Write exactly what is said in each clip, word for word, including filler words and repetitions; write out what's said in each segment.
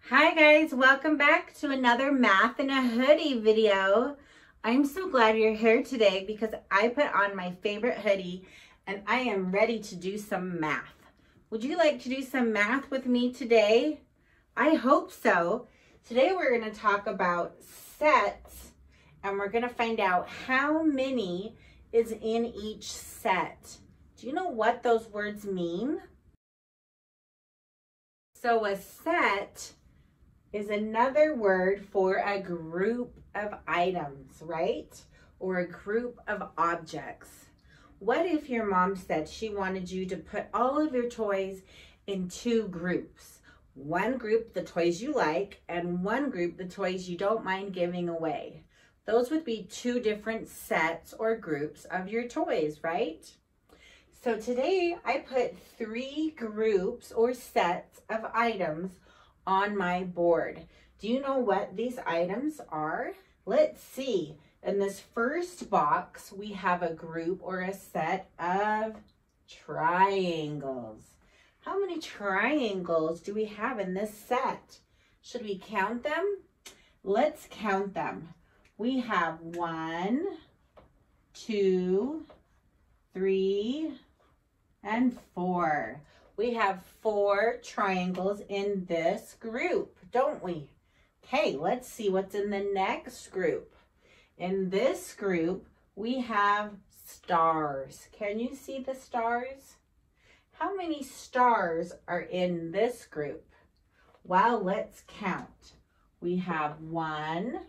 Hi guys, welcome back to another Math in a Hoodie video. I'm so glad you're here today because I put on my favorite hoodie and I am ready to do some math. Would you like to do some math with me today? I hope so. Today we're going to talk about sets and we're going to find out how many is in each set. Do you know what those words mean? So a set is another word for a group of items, right? Or a group of objects. What if your mom said she wanted you to put all of your toys in two groups? One group, the toys you like, and one group, the toys you don't mind giving away. Those would be two different sets or groups of your toys, right? So today I put three groups or sets of items on my board. Do you know what these items are? Let's see. In this first box, we have a group or a set of triangles. How many triangles do we have in this set? Should we count them? Let's count them. We have one, two, three, and four. We have four triangles in this group, don't we? Okay, let's see what's in the next group. In this group, we have stars. Can you see the stars? How many stars are in this group? Well, let's count. We have one,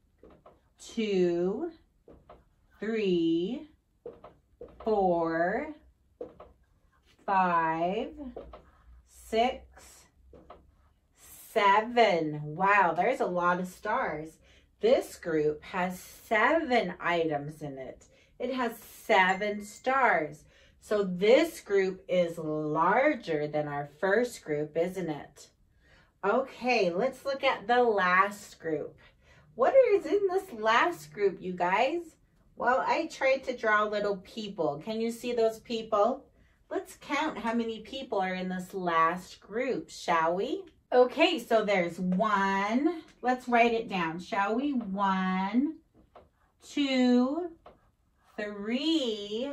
two, three, four, five, six, seven. Wow, there's a lot of stars. This group has seven items in it. It has seven stars. So this group is larger than our first group, isn't it? Okay, let's look at the last group. What is in this last group, you guys? Well, I tried to draw little people. Can you see those people? Let's count how many people are in this last group, shall we? Okay, so there's one. Let's write it down, shall we? One, two, three,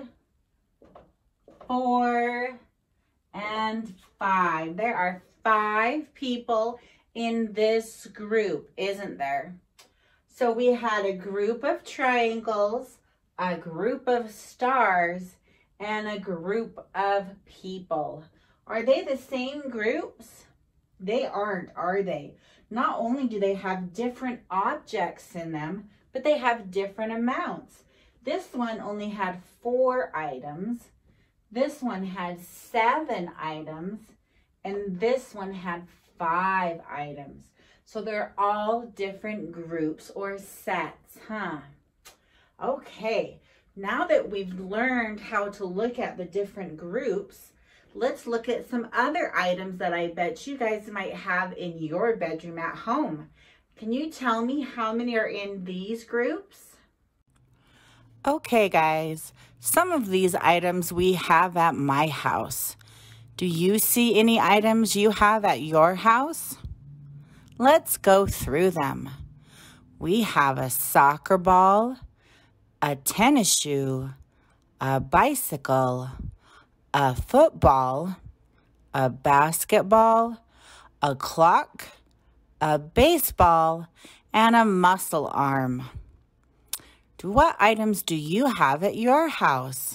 four, and five. There are five people in this group, isn't there? So we had a group of triangles, a group of stars, and a group of people. Are they the same groups? They aren't, are they? Not only do they have different objects in them, but they have different amounts. This one only had four items. This one had seven items. And this one had five items. So they're all different groups or sets, huh? Okay. Now that we've learned how to look at the different groups, let's look at some other items that I bet you guys might have in your bedroom at home. Can you tell me how many are in these groups? Okay, guys, some of these items we have at my house. Do you see any items you have at your house? Let's go through them. We have a soccer ball, a tennis shoe, a bicycle, a football, a basketball, a clock, a baseball, and a muscle arm. What items do you have at your house?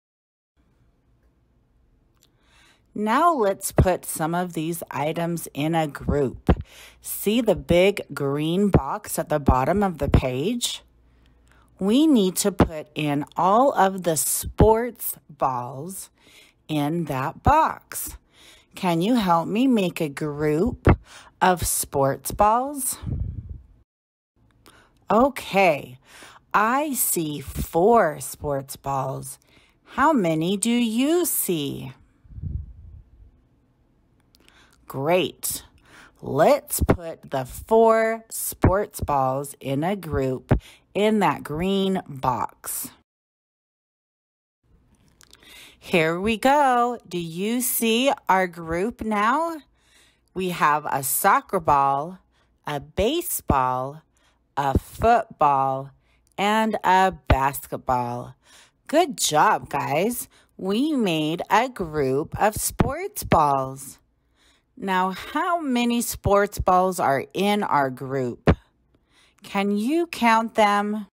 Now let's put some of these items in a group. See the big green box at the bottom of the page? We need to put in all of the sports balls in that box. Can you help me make a group of sports balls? Okay, I see four sports balls. How many do you see? Great. Let's put the four sports balls in a group in that green box. Here we go. Do you see our group now? We have a soccer ball, a baseball, a football, and a basketball. Good job, guys. We made a group of sports balls. Now, how many sports balls are in our group? Can you count them?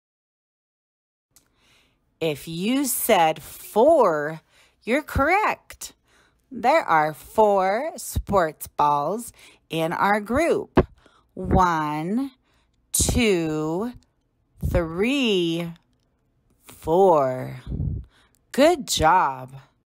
If you said four, you're correct. There are four sports balls in our group. One, two, three, four. Good job.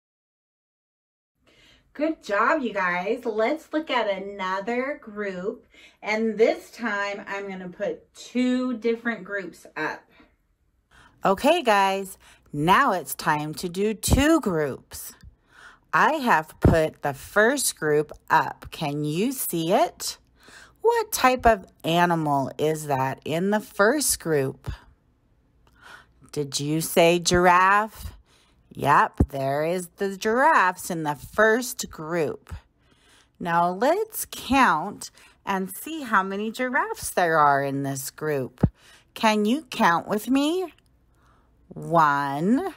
Good job, you guys. Let's look at another group. And this time, I'm going to put two different groups up. Okay, guys. Now it's time to do two groups. I have put the first group up. Can you see it? What type of animal is that in the first group? Did you say giraffe? Yep, there is the giraffes in the first group. Now let's count and see how many giraffes there are in this group. Can you count with me? One,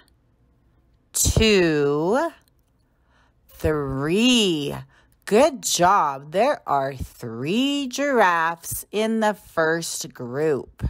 two, three. Good job. There are three giraffes in the first group.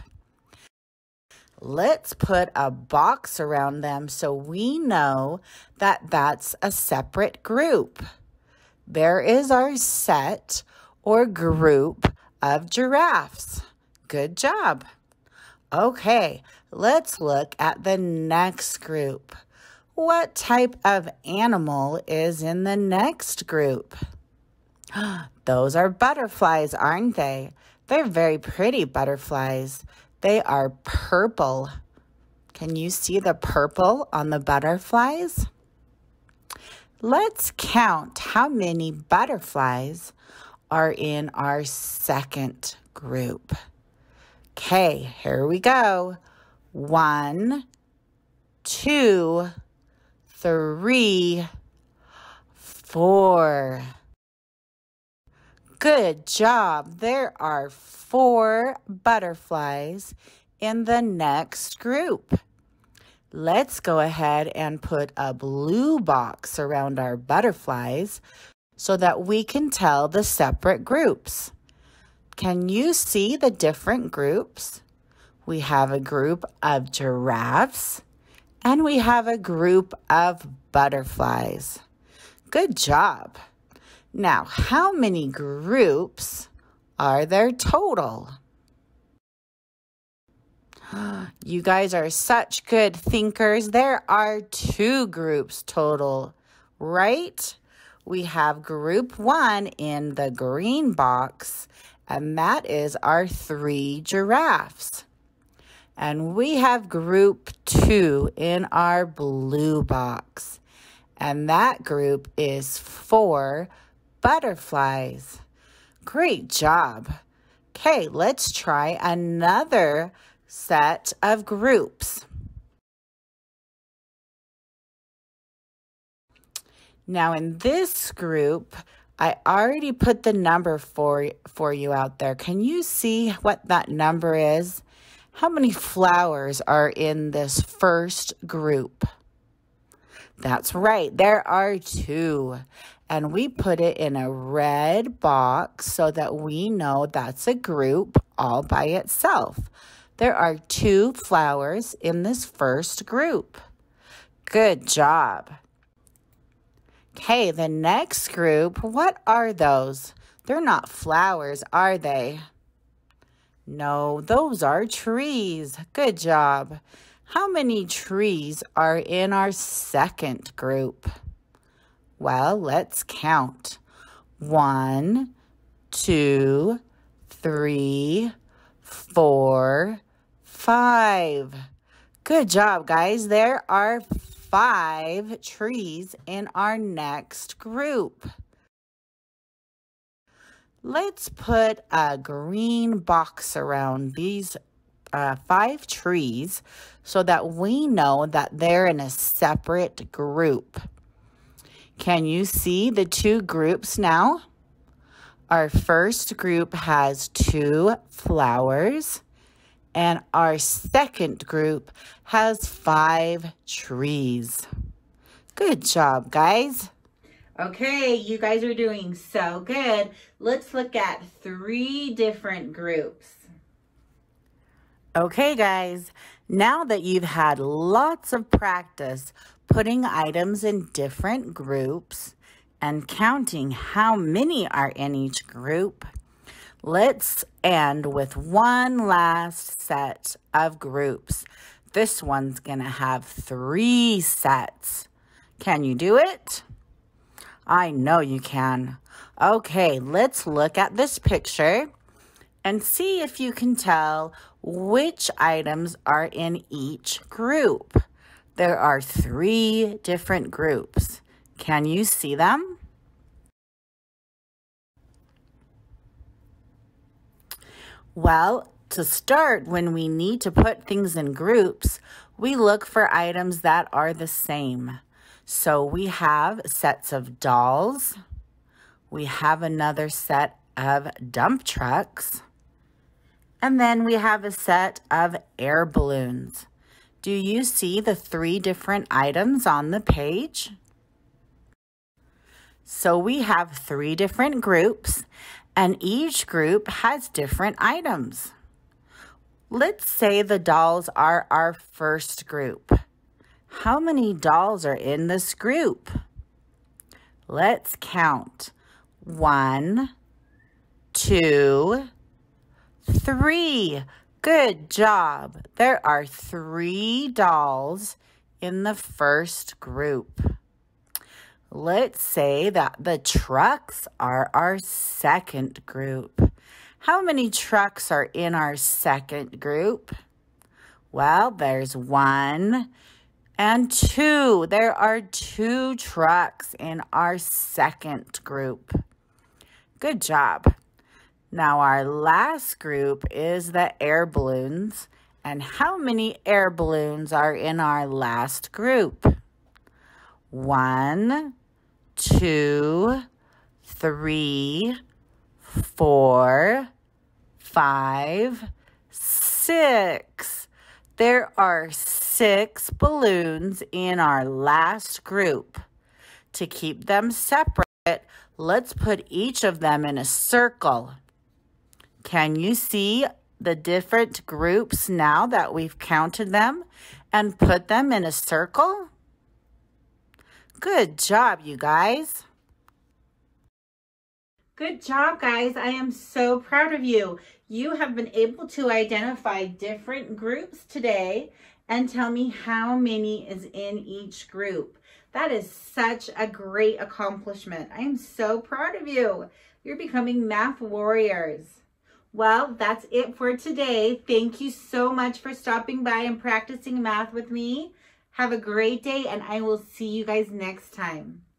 Let's put a box around them so we know that that's a separate group. There is our set or group of giraffes. Good job. Okay, let's look at the next group. What type of animal is in the next group? Those are butterflies, aren't they? They're very pretty butterflies. They are purple. Can you see the purple on the butterflies? Let's count how many butterflies are in our second group. Okay, here we go. One, two, three, four. Good job. There are four butterflies in the next group. Let's go ahead and put a blue box around our butterflies so that we can tell the separate groups. Can you see the different groups? We have a group of giraffes and we have a group of butterflies. Good job. Now, how many groups are there total? You guys are such good thinkers. There are two groups total, right? We have group one in the green box, and that is our three giraffes. And we have group two in our blue box, and that group is four butterflies. Great job. Okay, let's try another set of groups. Now in this group, I already put the number for, for you out there. Can you see what that number is? How many flowers are in this first group? That's right, there are two. And we put it in a red box so that we know that's a group all by itself. There are two flowers in this first group. Good job. Okay, the next group, what are those? They're not flowers, are they? No, those are trees. Good job. How many trees are in our second group? Well, let's count. One, two, three, four, five. Good job, guys. There are five trees in our next group. Let's put a green box around these uh, five trees so that we know that they're in a separate group. Can you see the two groups now? Our first group has two flowers, and our second group has five trees. Good job, guys. Okay, you guys are doing so good. Let's look at three different groups. Okay, guys, now that you've had lots of practice putting items in different groups and counting how many are in each group, let's end with one last set of groups. This one's going to have three sets. Can you do it? I know you can. Okay, let's look at this picture and see if you can tell which items are in each group. There are three different groups. Can you see them? Well, to start, when we need to put things in groups, we look for items that are the same. So we have sets of dolls. We have another set of dump trucks. And then we have a set of air balloons. Do you see the three different items on the page? So we have three different groups, and each group has different items. Let's say the dolls are our first group. How many dolls are in this group? Let's count. One, two, three. Good job. There are three dolls in the first group. Let's say that the trucks are our second group. How many trucks are in our second group? Well, there's one and two. There are two trucks in our second group. Good job. Now our last group is the air balloons. And how many air balloons are in our last group? One, two, three, four, five, six. There are six balloons in our last group. To keep them separate, let's put each of them in a circle. Can you see the different groups now that we've counted them and put them in a circle? Good job, you guys. Good job, guys. I am so proud of you. You have been able to identify different groups today and tell me how many is in each group. That is such a great accomplishment. I am so proud of you. You're becoming math warriors. Well, that's it for today. Thank you so much for stopping by and practicing math with me. Have a great day, and I will see you guys next time.